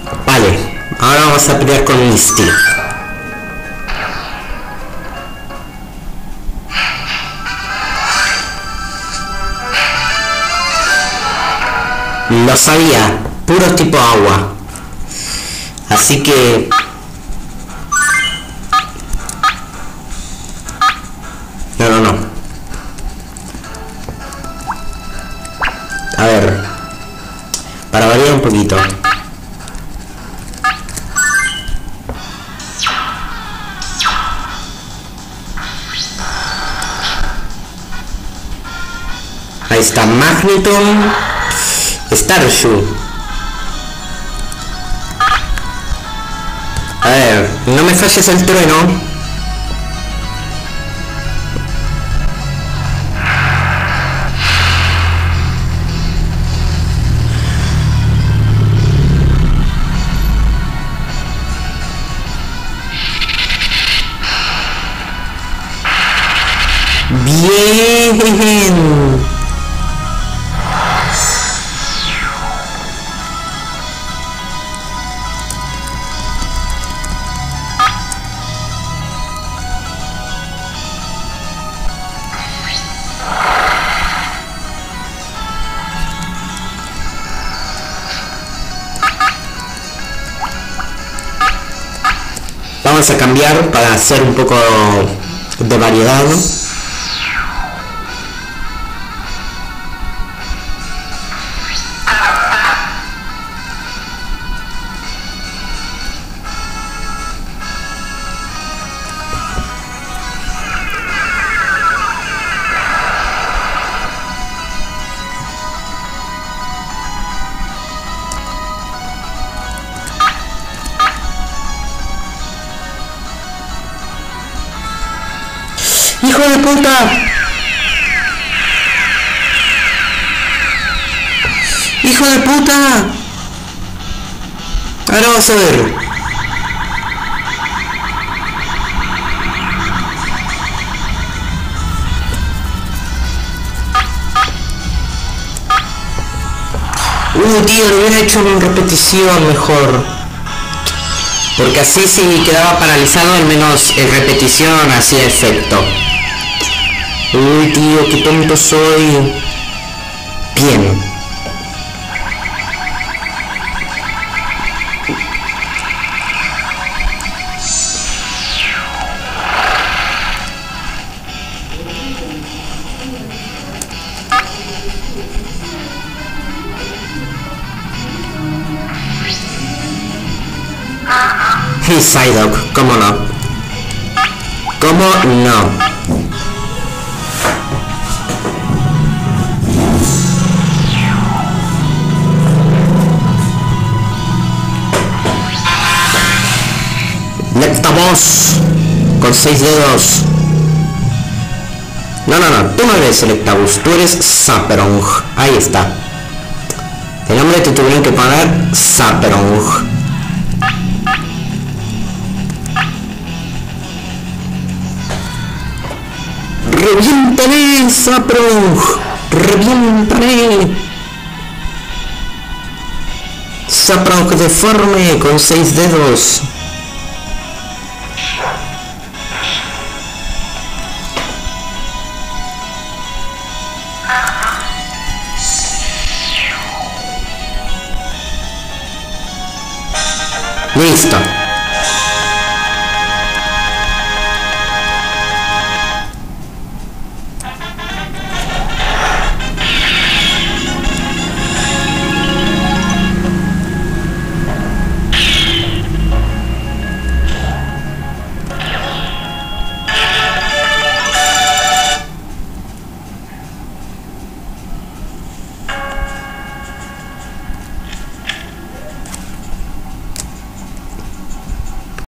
Vale, ahora vamos a pelear con Misty. Lo sabía, puro tipo agua. Así que... No. A ver. Para variar un poquito. Ahí está Magneton. Starshoe. A ver, no me falles el trueno. Bien. Vamos a cambiar para hacer un poco de variedad. ¡Hijo de puta! ¡Hijo de puta! Ahora vamos a ver. Tío, lo hubiera hecho en repetición mejor. Porque así si quedaba paralizado, al menos en repetición hacía efecto. Uy, tío, qué tonto soy. Bien. Y Psyduck, ¿cómo no? ¿Cómo no? Electabuzz con 6 dedos. No, tú no eres Electabuzz, tú eres Saperong. Ahí está. El nombre te tuvieron que poner Saperong. ¡Reviéntale, Saperong! ¡Reviéntale! Saperong deforme con 6 dedos. Listo.